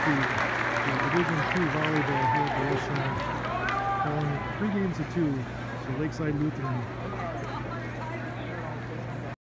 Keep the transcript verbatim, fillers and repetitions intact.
the, the Division two volleyball here at the West Center. Falling three games to two to Lakeside Lutheran.